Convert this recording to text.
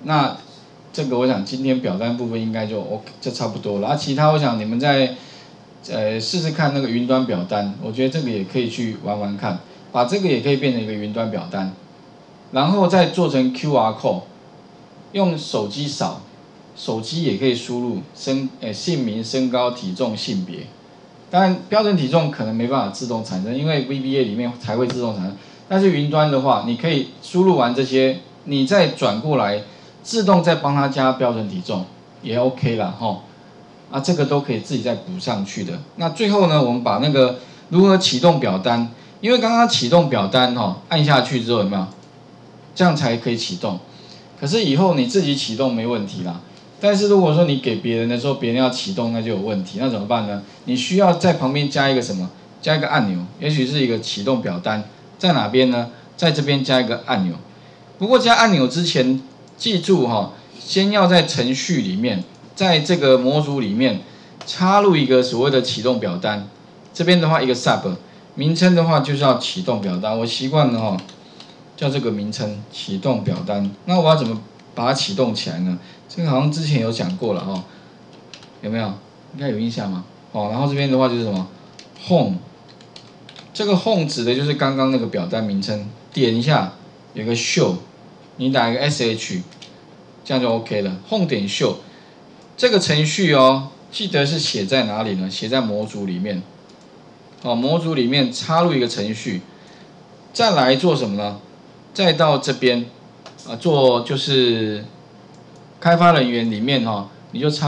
那这个我想今天表单部分应该就差不多了。其他我想你们在试试看那个云端表单，我觉得这个也可以去玩玩看，把这个也可以变成一个云端表单，然后再做成 QR code， 用手机扫，手机也可以输入姓名、身高、体重、性别。当然标准体重可能没办法自动产生，因为 VBA 里面才会自动产生。但是云端的话，你可以输入完这些，你再转过来，自动再帮他加标准体重，也 OK 啦齁。这个都可以自己再补上去的。那最后呢，我们把那个如何启动表单，因为刚刚启动表单按下去之后有没有？这样才可以启动。可是以后你自己启动没问题啦。但是如果说你给别人的时候，别人要启动那就有问题，那怎么办呢？你需要在旁边加一个什么？加一个按钮，也许是一个启动表单，在哪边呢？在这边加一个按钮。不过加按钮之前，记住先要在程序里面，在这个模组里面插入一个所谓的启动表单。这边的话一个 sub 名称的话就是要启动表单，我习惯了叫这个名称启动表单。那我要怎么把它启动起来呢？这个好像之前有讲过了有没有？应该有印象吗？然后这边的话就是什么 home， 这个 home 指的就是刚刚那个表单名称，点一下有个 show， 你打一个 sh， 这样就 OK 了。home 点 show 这个程序记得是写在哪里呢？写在模组里面。模组里面插入一个程序，再来做什么呢？再到这边做就是开发人员里面你就插。